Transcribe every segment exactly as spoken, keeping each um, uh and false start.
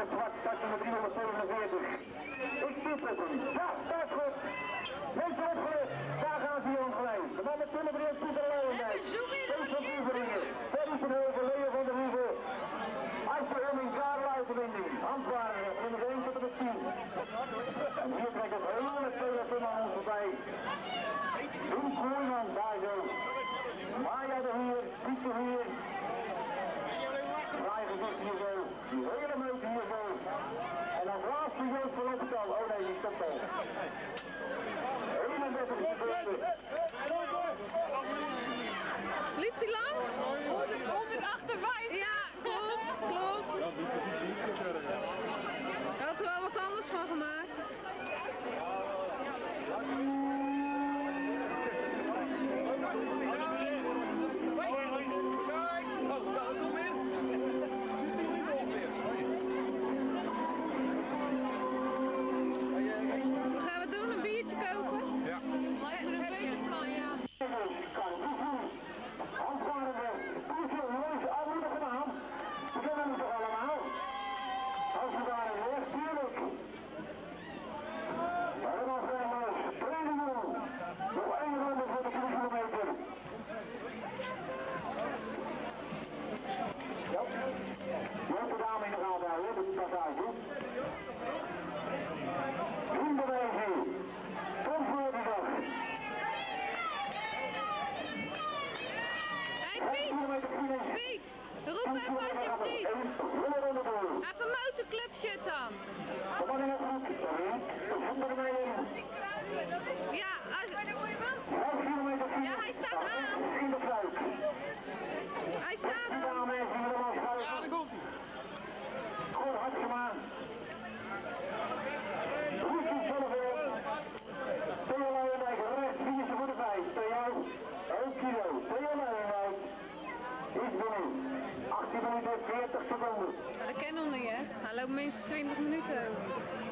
het zwart, start nummer driehonderdzevenenveertig. Ik zit op hem. Ja, dat is goed. Mensen opgelet, daar gaan ze hier omgeleid. De man met nummer drie heeft Pieter Leeuwen bij. Kees van Oeveringen, Ferry van Heuvel, Leo van der Hoeven. Arthur Humming, Karel uit de winding. Handwaarden, nummer één tot en met tien. En hier trekt het hele peloton aan ons voorbij. Doen Koerman, daar zo. Maya de Heer, Piet de Heer. Draaigezicht hier zo. Die hele meute hier zo. En als laatste Joop van Loppetal. Oh nee, die stopt al. eenendertig seconden. Liep hij langs? honderdachtenvijftig. Ja, klopt, klopt. Hij had er wel wat anders van gemaakt. Gaan we doen, een biertje kopen? Ja. Lijkt me een beter plan, ja. Handvarende, biertje, jongens, aanmoedig gedaan. We kennen hem toch allemaal? Als we daar in weg, tuurlijk. Helemaal vrijwillig, tweede jongen. Nog één ronde voor de drie kilometer. Ja. Je hebt de dame in de gaten houden, de passage. Groenbeweging. Tot voor de dag. Hey Piet! Piet! Roep even als je het ziet! Even een motorclubshit dan! Ja, als... Ja, hij staat aan! Hij staat aan! Ja, daar komt hij! Goed, hard gemaakt! Roesje Zonneveld! Theo Luijendijk, rechts, vier voor de vijf. Theo, één kilo. Theo Luijendijk is binnen. achttien minuten, veertig seconden. Nou, dat ken nog niet, hè? Hij loopt minstens twintig minuten over.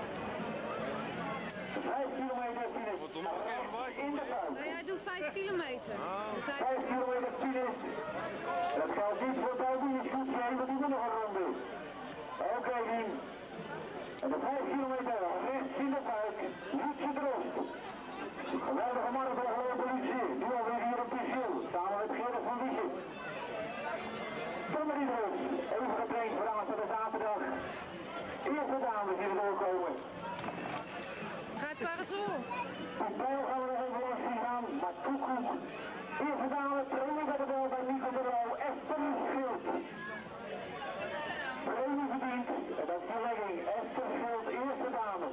vijf kilometer finish. In de buik. Nou, jij doet vijf kilometer. Dus hij... vijf kilometer finish. Dat geldt niet voor Douwe, is goed zijn, want die moet nog een ronde. Oké, okay, Dien. En de vijf kilometer rechts in de buik. Liedje Drost. Geweldige marathon voor de politie. Nu alweer hier op Pissiel. Samen met Gerrit van Wiesje. Zonder die Drost. Even getraind voor aanstaande zaterdag. Eerste dames die er doorkomen. Grijp parasol. De pijl gaan we nog even langs zien gaan, maar koekoek. Eerste dame, training gaat het wel bij Nico de Rauw. Esther Schild. Premie verdiend. En dat is de legging. Esther Schild, eerste dame.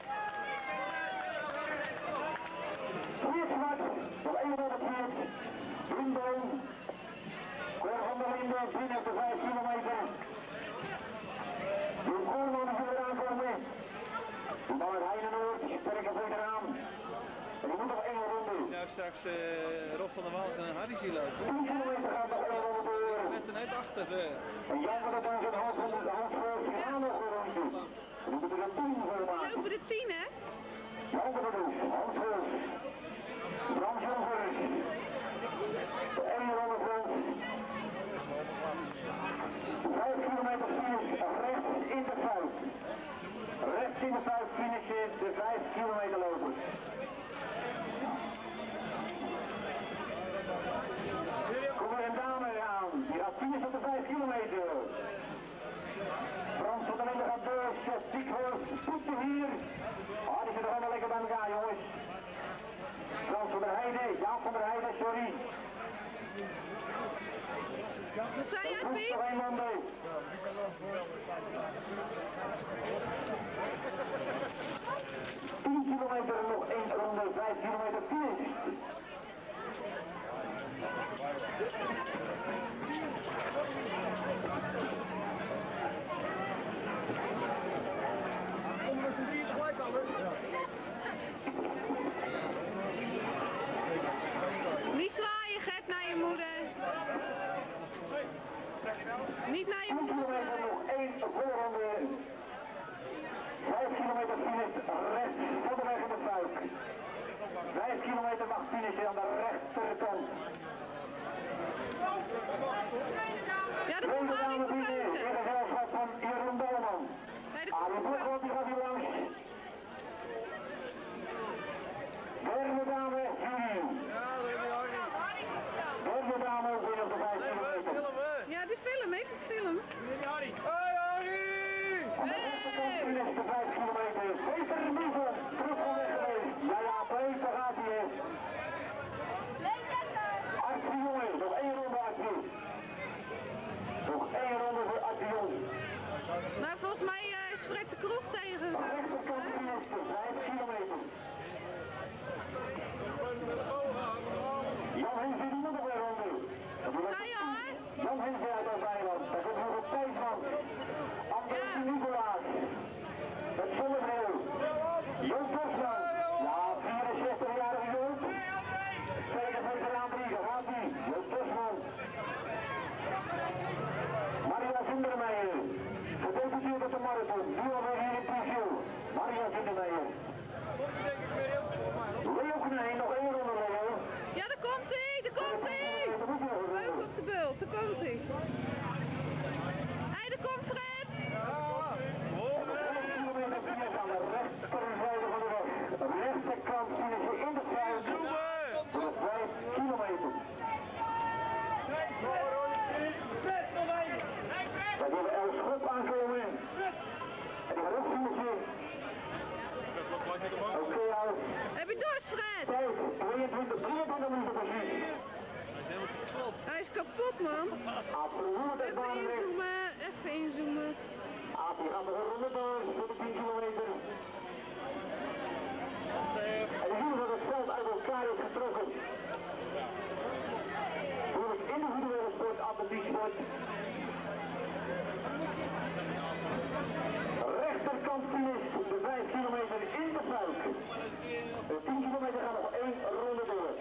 Vier zwart, nog één wat het viert. Windboom. Cor van der Linden, binnen op de vijf kilometer. De Koorman is er aankomen. De man uit Heinenoord, sterke veteraan. En die moet nog één ronde. Ja, straks uh, Rob van der Waal en Harry zien lopen. tien kilometer gaat nog één ronde door. Ik ben er net achter. Uh. En Jan van der Doos en Hans van der Hans voor het finale nog een rondje. En die moeten er tien voor maken. We lopen de tien, hè? Jan van der Doos, Hans Voors. Bram Jonkers. De één ronde voor ons. vijf kilometer finish, rechts in de fout. Rechts in de fout finishen de vijf kilometer lopers. Kom er een dame aan, die gaat finish op de vijf kilometer. Frans van der Linden gaat door, Diekhorst, Poetje hier. Oh, die zit er allemaal lekker bij elkaar, jongens. Frans van der Heijden, Jaap van der Heijden, sorry. Wat zei jij, Piet? tien kilometer, nog één ronde, vijf kilometer finish. Niet zwaaien, Gert, naar je moeder. Niet naar je moeder. tien kilometer, nog één voorronde. die boekwand die gaat hier langs. Derde dame, Julie. Ja, dat is niet Harry. Derde dame binnen de vijf kilometer. Ja, die film, ik film. Harry. Hoi Harry! En de eerste kant is de vijf kilometer. Peter Nievel, terug van weg geweest. Ja, ja, Peter gaat hier. Artie jongen, nog één ronde Artie. Nog één ronde voor Artie jong. Maar volgens mij uh, is Fred de Kroeg tegen. De rechterkant is de vijf kilometer. Jan Hens zit hier nog weer onder. Ga je hoor? Jan Hens uit als Bijland. Daar komt nog een tijd van. André Nicolaas. Met zonnebril. Joop Bosman. Ja, vierenzestig-jarige Joop. Tweede veteraan drie, daar gaat hij. Joop Bosman. Maria Vindermeijer. Gedeputeerd op de marathon. Nu alweer hier in Prigiel. Maria Vindermeijer. Leo Knijn, nog één ronde Leo. Ja, daar komt hij, daar komt hij. Leuk op de bult, daar komt hij. Hé, hey, daar komt Fred. vijf kilometer finish aan de rechterzijde van de weg. De rechterkant finishen in de vijf. Voor de vijf kilometer. Wij hebben Els Schop aankomen. En die gaat ook finishen. Oké, okay, Els. Heb je dorst, Fred? Tijd, tweeëntwintig, drieëntwintig minuten precies. Hij is kapot, man. Absoluut, het Even inzoomen, even inzoomen. Aap, die gaat nog een ronde door voor de tien kilometer. En je ziet dat het veld uit elkaar is getrokken. Door het individuele sport, atletieksport. Rechterkant finish, de vijf kilometer in de fuik. De tien kilometer gaat nog één ronde door.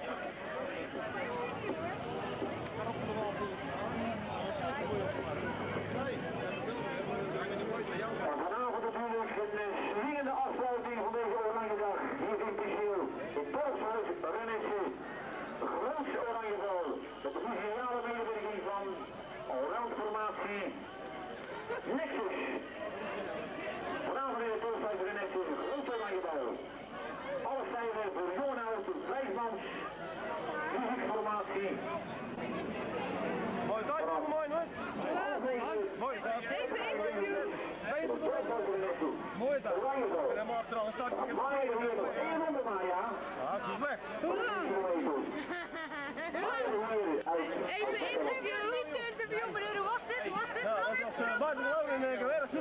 En vanavond natuurlijk een swingende afsluiting van deze oranje dag hier in Prigiel. Het dorpshuis Renesse. De grootste oranjeval. Met de visuele medewerking van allroundformatie Nexus. Vanavond in het dorpshuis Renesse een grote oranjeval. Alle stijven voor jong en oud, vijfmans muziekformatie. Mooi tijd, mooi hoor. Mooi tijd. Even interview. Mooi tijd. En helemaal achteraan start. Maar je hebt nog één ronde maar, ja. Ja, dat is niet slecht. Hoe lang? Even interview. Niet interview, meneer. Hoe was dit? Hoe was dit? Ja, dat was uh, buitengewoon in uh, gewerkt.